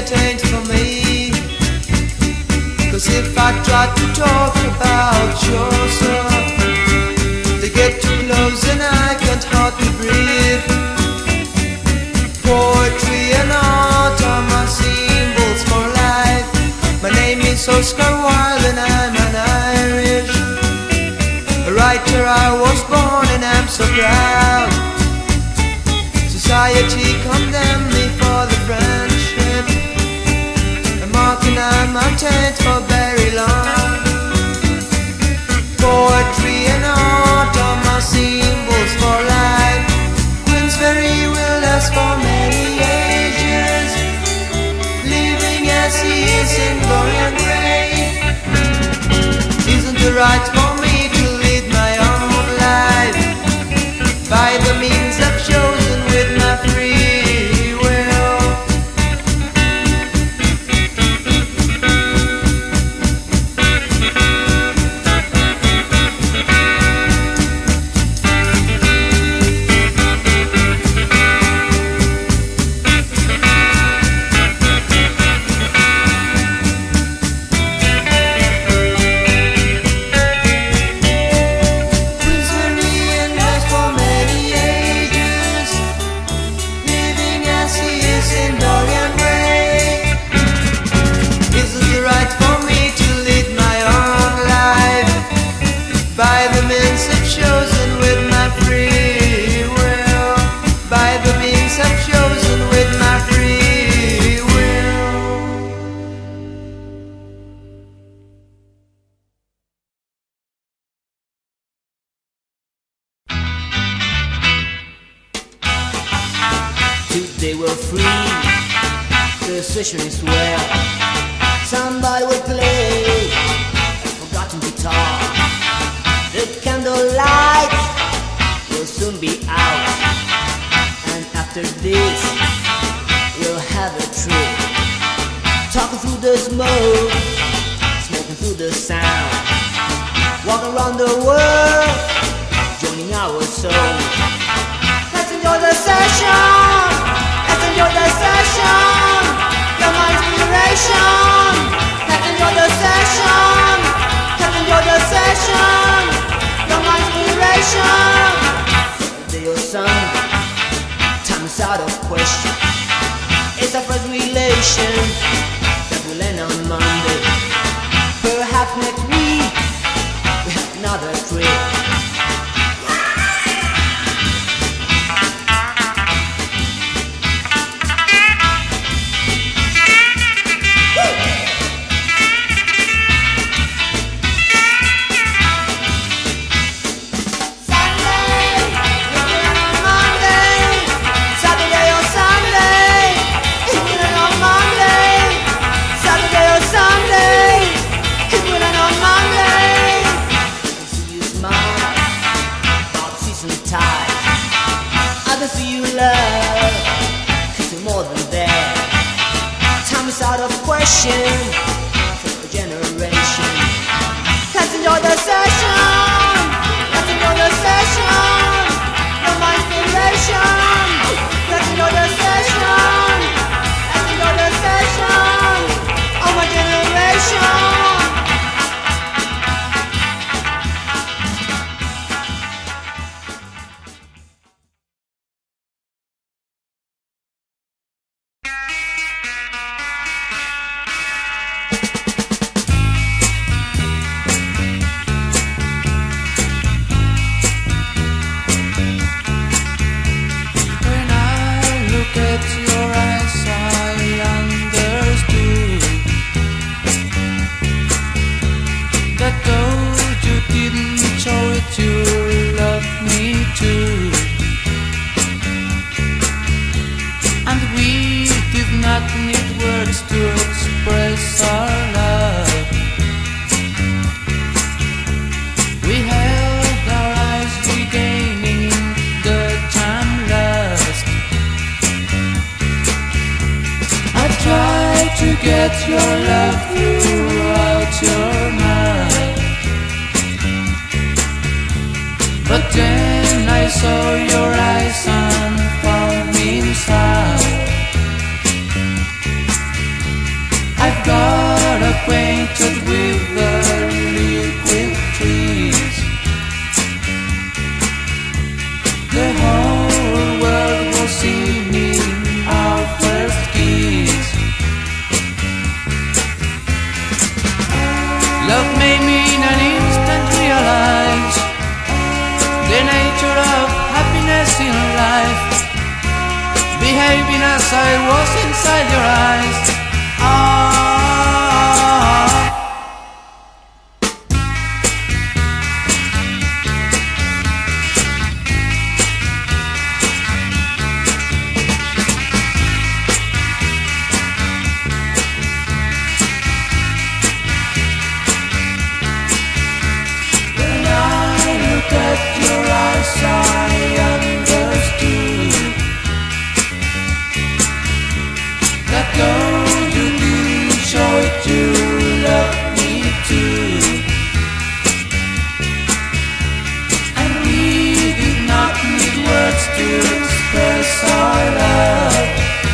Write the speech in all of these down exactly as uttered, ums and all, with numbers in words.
it ain't for me. Cause if I try to talk about your stuff, they get too close and I can't hardly breathe. Poetry and art are my symbols for life. My name is Oscar Wilde and I'm an Irish. A writer I was born and I'm so proud. Society condemned me for the friendship, a mark and I'm maintained for very long. Poetry and art are my symbols for life. Queensberry will last for many ages, living as he is in glory and grace. Isn't it right for me to lead my own life by the means I've chosen with my free will? They were free, the session is well. Somebody will play a forgotten guitar. The candlelight will soon be out, and after this we'll have a trip, talking through the smoke, smoking through the sound, walking around the world, joining our soul. Let's enjoy the session. Let's enjoy the session. You're my inspiration. Let's enjoy the session. Let's enjoy the session. You're my inspiration. Saturday or Sunday, time's out of question. It's our first relation that will end on Monday. Perhaps next week we have another trip. Out of question for a generation. Let's enjoy the session. Let's enjoy the session. You're my inspiration. Let's enjoy the session. Let's enjoy the session of my generation. Get your love throughout your mind. planted with the liquid trees. The whole world was singing our first kiss. Love made me in an instant realize the nature of happiness in life, behaving as I was inside your eyes. Ah. When I looked at your eyes, I understood that though you did show it, you love me too. And we did not need words to express our love.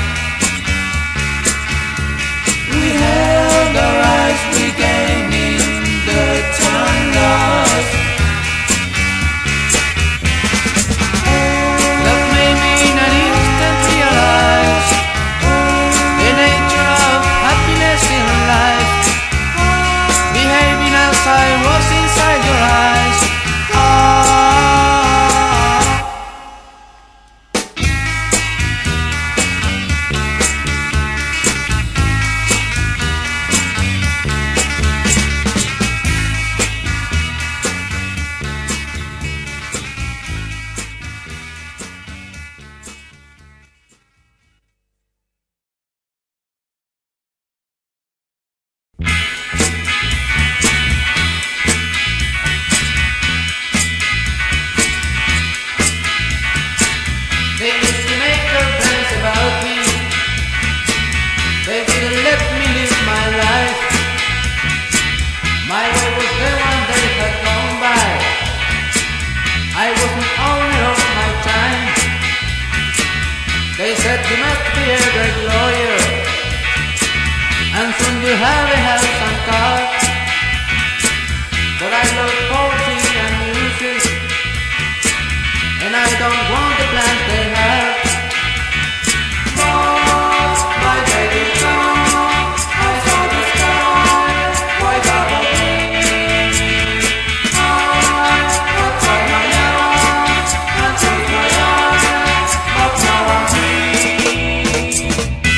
We held our eyes, regaining the time lost. Love made me in an instant realize the nature of happiness in life, behaving as I was inside your eyes. Ah. They used to make their plans about me. They didn't let me live my life. My way was the one they had gone by. I wasn't owner of my time. They said you must be a great lawyer, and soon you'll have a house and car. But I love poetry and music, and I don't want the plans they have. Lost my baby gone, I saw the sky, white above me. I tried my eyes and closed my eyes, but now I'm free.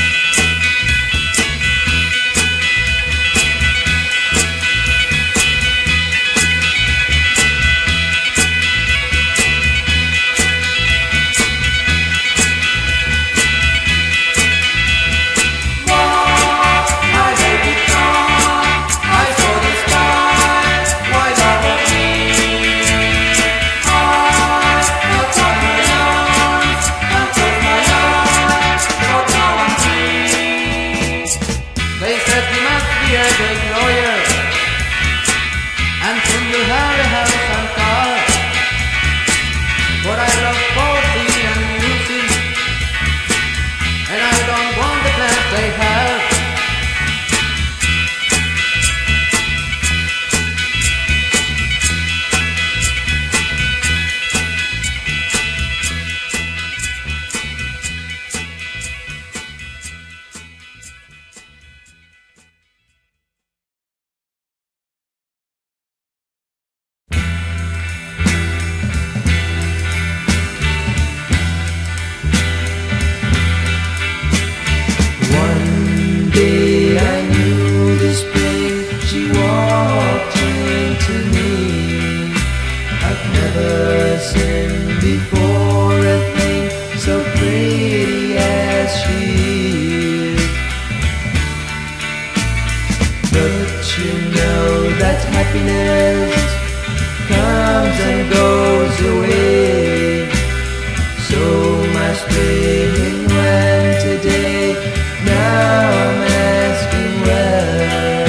They said you must be a great lawyer, and soon you'll have a house and car. But I love poetry and music, and I don't want the plans they have. One day I knew this place, she walked into me. I've never seen before a thing so pretty as she is. But you know that happiness comes and goes away. So much pain when today, now I'm asking where.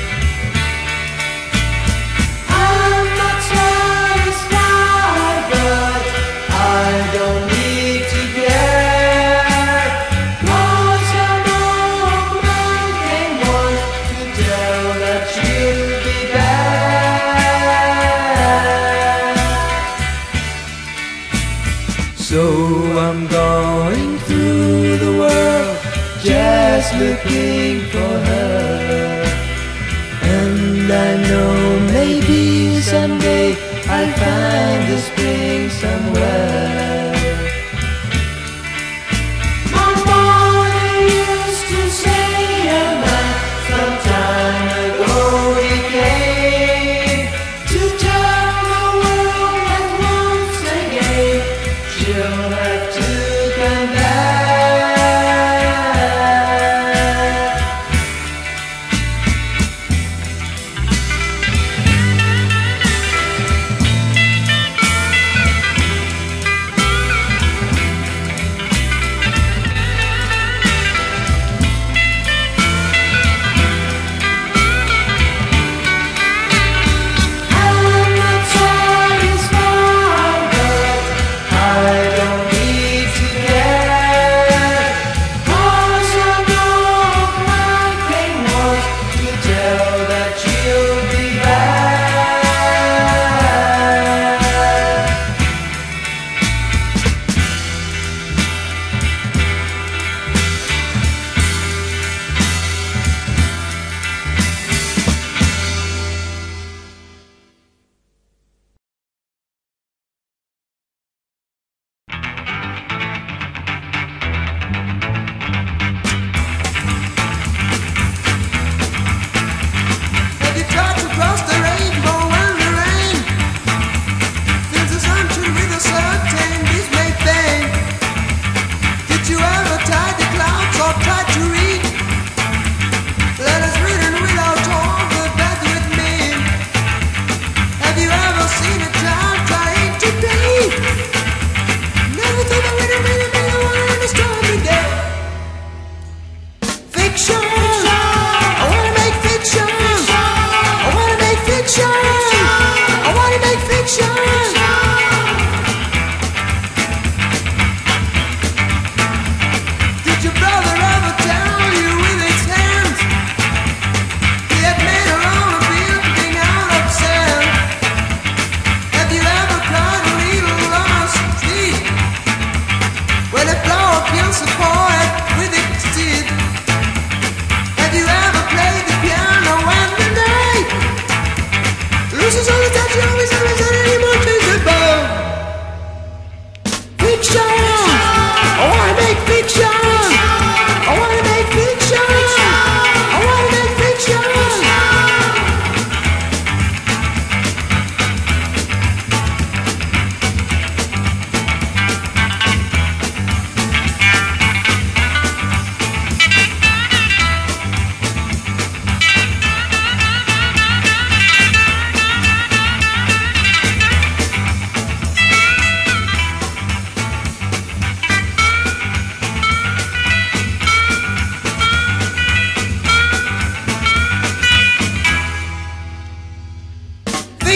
I'm not satisfied, but I don't need to care. 'Cause I know a man came once to tell that she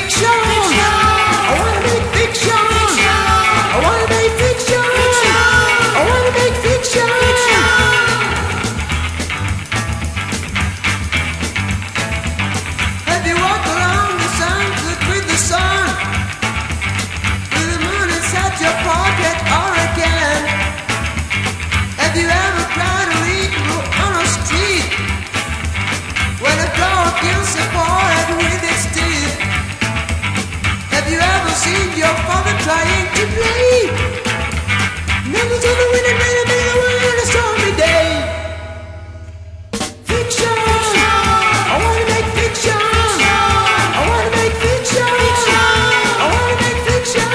fiction. I wanna make fiction. I wanna make fiction. I wanna make fiction. Have you walked along the sun with the sun? With the moon inside your pocket or again? Have you ever cried a little on a street when a flower kills a poet with its teeth? Have you ever seen your father trying to play? Never told the wind and made a big one on a stormy day. Fiction. I wanna make fiction. I wanna make fiction. I wanna make fiction.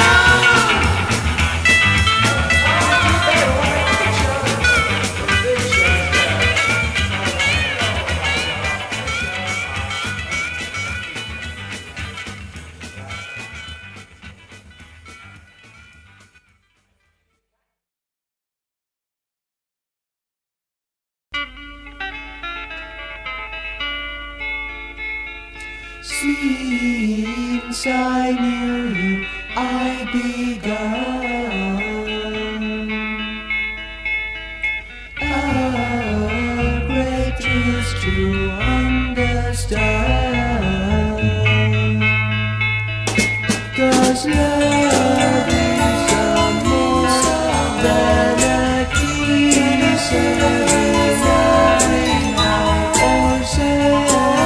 Since I knew you, I begun a great truth to understand. 'Cause love is the more than a kiss every night or say.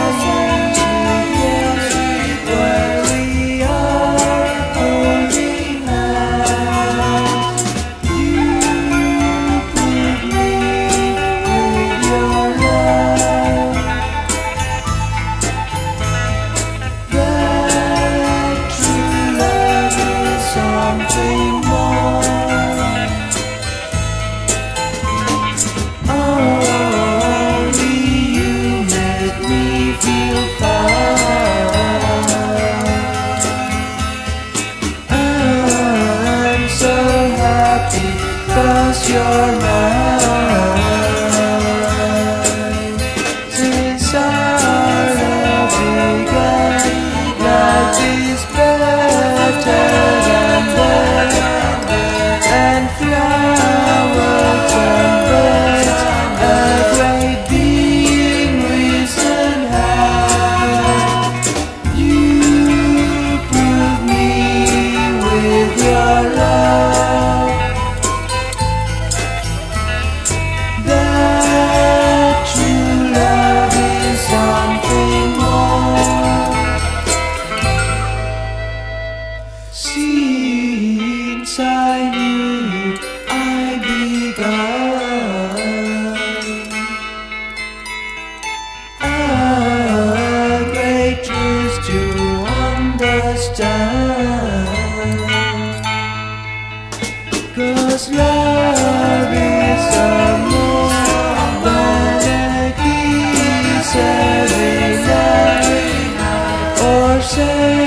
You're mine. Since our love began, life is better than that, and flowers and birds a great being risen high. You prove me with your love. Since I knew you, I begun a great truth to understand. 'Cause love is the more than a kiss every night or say.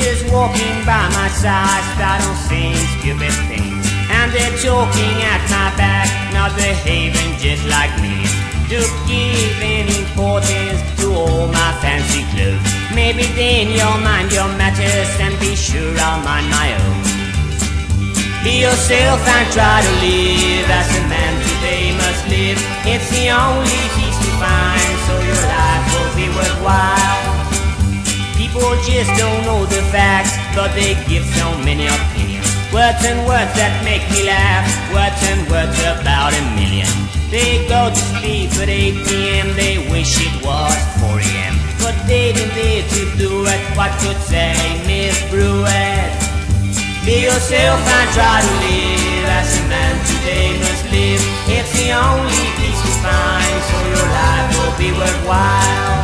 just walking by my side, starting saying stupid things. And they're talking at my back, not behaving just like me. To give any importance to all my fancy clothes. Maybe then you'll mind your matters and be sure I'll mind my own. Be yourself and try to live as a man today must live. It's the only peace to find, so your life will be worthwhile. People just don't know the facts, but they give so many opinions. Words and words that make me laugh, words and words about a million. They go to sleep at eight p m, they wish it was four a m But they didn't dare to do it, what could say Miss Brewer? Be yourself and try to live as a man today must live. It's the only peace to find, so your life will be worthwhile.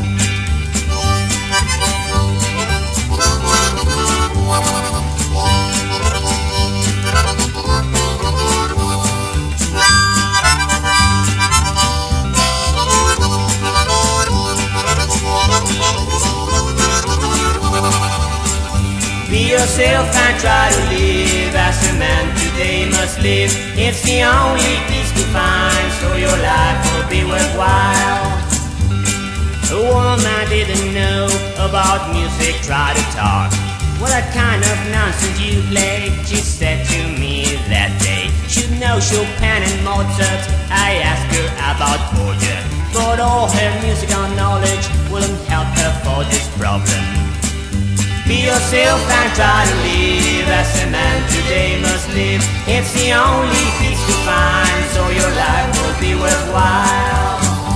Be yourself and try to live as a man today must live. It's the only peace to find, so your life will be worthwhile. A woman didn't know about music, try to talk. What kind of nonsense you play, she said to me that day. Should know Chopin and Mozart, I asked her about Borgia. But all her musical knowledge wouldn't help her for this problem. Be yourself and try to live as a man today must live. It's the only peace to find, so your life will be worthwhile.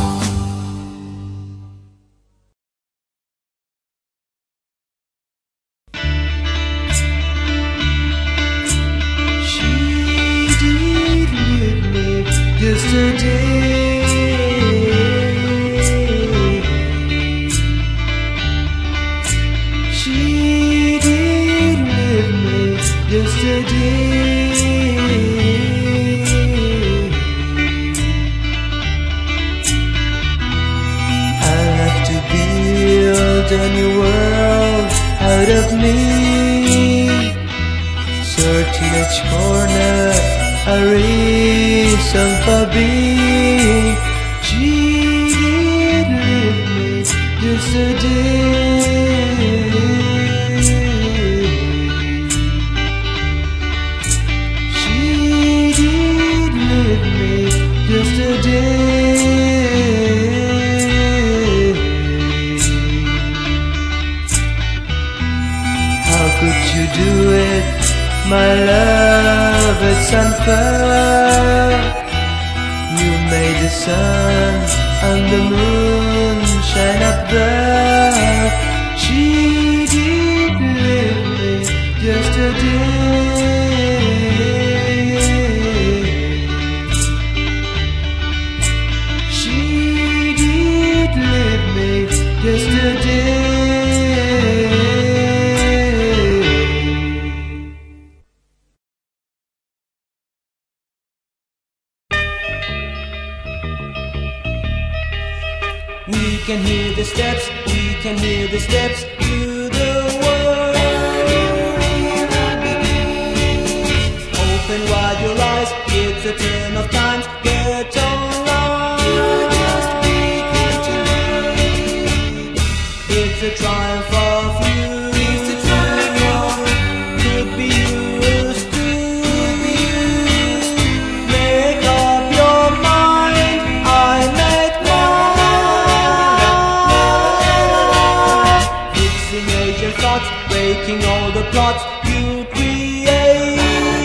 She did leave me yesterday. A new world out of me, searching each corner a reason for being. She did leave me yesterday. She did leave me yesterday. Do it, my love, it's unfair. You made the sun and the moon shine up there. She did leave me yesterday. She did leave me yesterday. We can hear the steps, we can hear the steps to the world. Open wide your eyes, it's a turn of times, get along. It's a triumph of you. Could be yours too. Make up your mind, I make mine. Fixing Asian thoughts, breaking all the plots you create.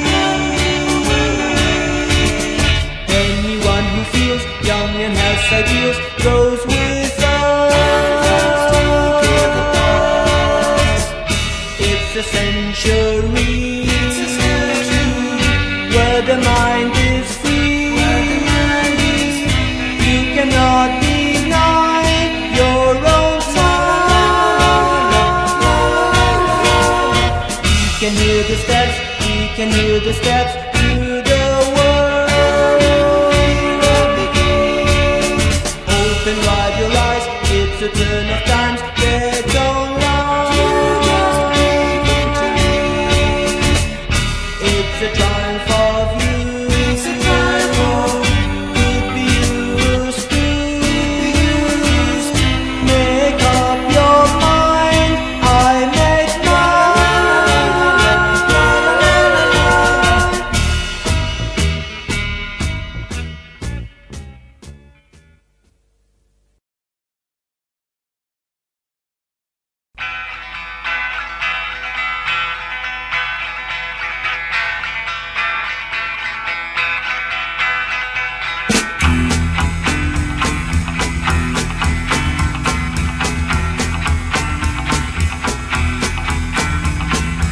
Anyone who feels young and has ideas goes with us. It's a century where the mind is free. You cannot deny your own time. We can hear the steps, we can hear the steps to the world. Open wide your eyes, it's a turn of times, get along.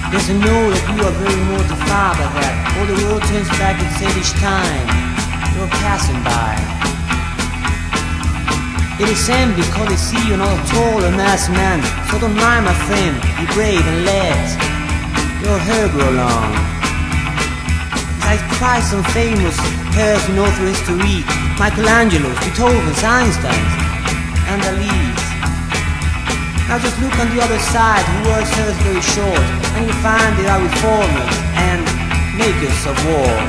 Yes, I know that you are very mortified by that. All the world turns back and says each time you're passing by. It is same because they see you're not a tall or masked man. So don't mind, my friend, be brave and let your hair grow long. Besides Christ and famous person all through history, Michelangelo's, Beethoven's, Einstein's, and Dali's. Now just look on the other side, who wears hers very short, and you'll find they are reformers and makers of war.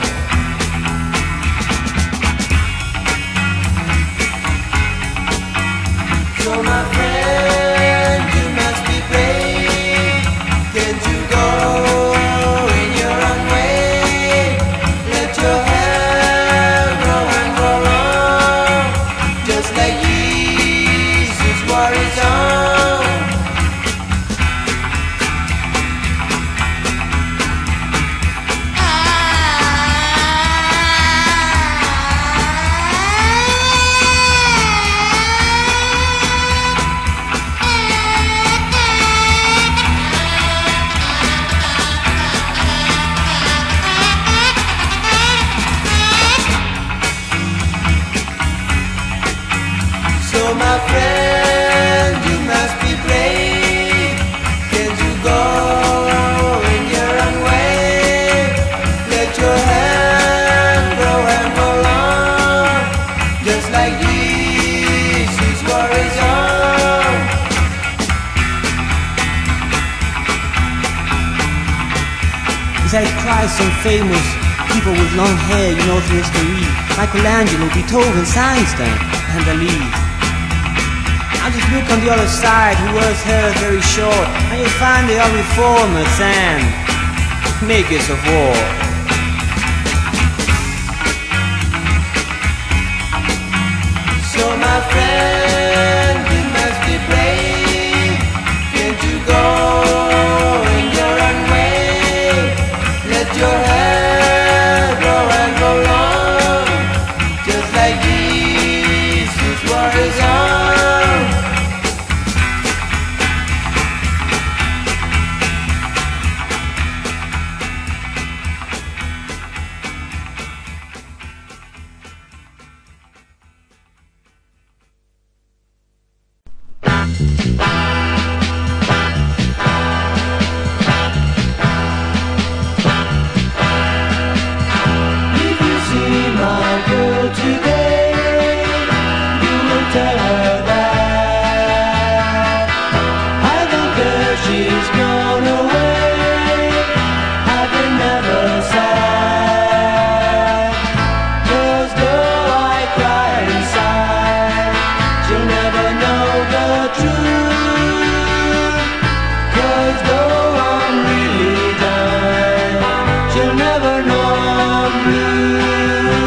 So my friend, you must be brave. Can't you go in your own way? Let your hair grow and grow long, just like Jesus wore his own. So my friend, you must be brave. Can't you go in your own way? Let your hand grow and grow long, just like Jesus wore his own. Besides Christ and famous people with long hair, you know through history, Michelangelo, Beethoven, Einstein, and Dali. Now just look on the other side, who wears hair very short, and you'll find they are reformers and makers of war. So my friend, you must be brave. Can't you go in your own way? Let your hair grow and grow long, just like Jesus wore his own. If you see my girl today, you will tell her that I don't care, she's gone away. I've been never sad, 'cause though I cry inside, she'll never know the truth. 'Cause though I'm really done, she'll never know I'm blue.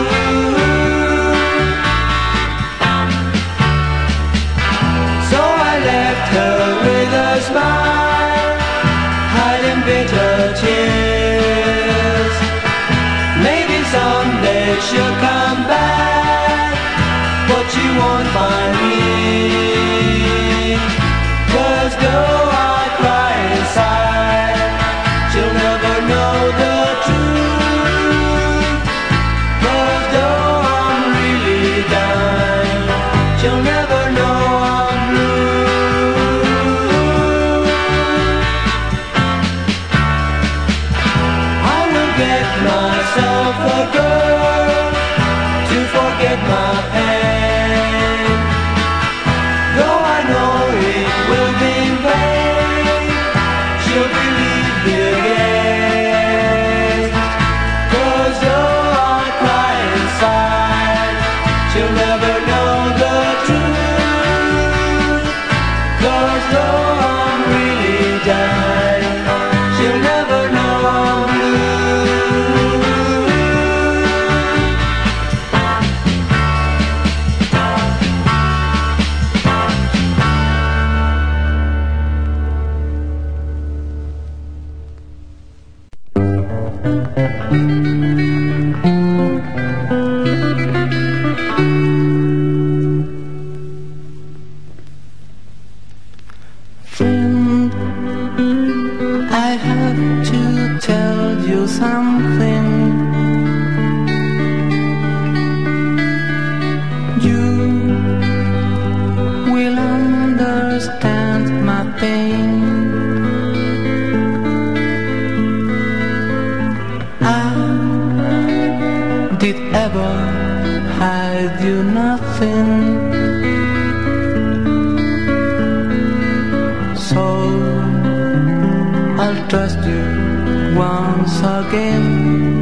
So I left her with a smile, hiding bitter tears. Maybe someday she'll come back, but she won't find me. 'Cause though I cry inside, she'll never know the truth. 'Cause though I'm really done, she'll never know I'm blue. I will get myself a girl to forget my pain. Though I know it will be in vain, she'll believe me again. 'Cause though I cry inside, she'll never know the truth. 'Cause though I'm really done, she'll never know I'm blue. Friend, I have trust you once again.